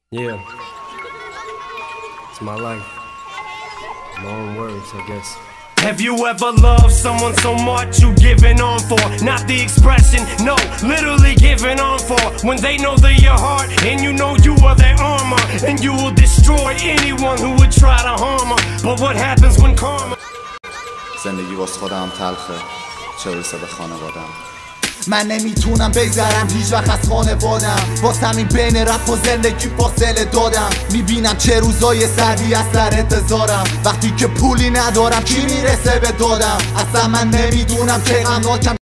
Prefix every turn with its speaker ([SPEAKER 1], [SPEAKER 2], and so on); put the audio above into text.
[SPEAKER 1] Yeah, it's my life. My own words, I guess.
[SPEAKER 2] Have you ever loved someone so much you giving on for? Not the expression, no, literally giving on for. When they know they're your heart and you know you are their armor, and you will destroy anyone who would try to harm her. But what happens when karma...
[SPEAKER 3] زندگی واسه خودم تلخه، چه برسه به خانوادم.
[SPEAKER 4] من نمیتونم بگذرم هیچ وقت از خانوادم، واسه همین بین رپ و زندگی فاصله دادم. میبینم چه روزای سردی از سر انتظارم، وقتی که پولی ندارم کی میرسه به دادم. اصلا من نمیدونم که غمناکم